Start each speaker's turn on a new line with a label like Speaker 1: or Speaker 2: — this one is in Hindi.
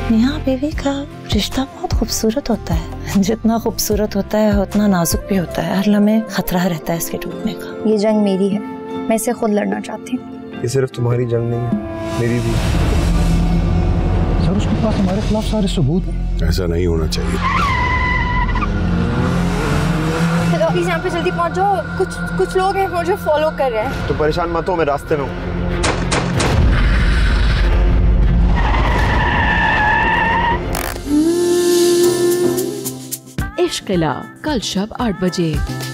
Speaker 1: मियां बीवी का रिश्ता बहुत खूबसूरत होता है। जितना खूबसूरत होता है उतना नाजुक भी होता है। हर लम्हे खतरा रहता है इसके टूटने का।
Speaker 2: ये जंग मेरी है, मैं इसे खुद लड़ना चाहती हूँ।
Speaker 3: ये सिर्फ तुम्हारी जंग नहीं है, मेरी भी।
Speaker 4: सर उसके पास हमारे खिलाफ सारे सबूत।
Speaker 5: ऐसा नहीं होना चाहिए।
Speaker 2: प्लीज यहाँ पे जल्दी पहुँच जाओ, कुछ लोग हैं मुझे फॉलो कर रहे हैं।
Speaker 3: तो परेशान मत हो, मैं रास्ते में हूँ।
Speaker 6: इश्क़-ए-ला कल शब 8 बजे।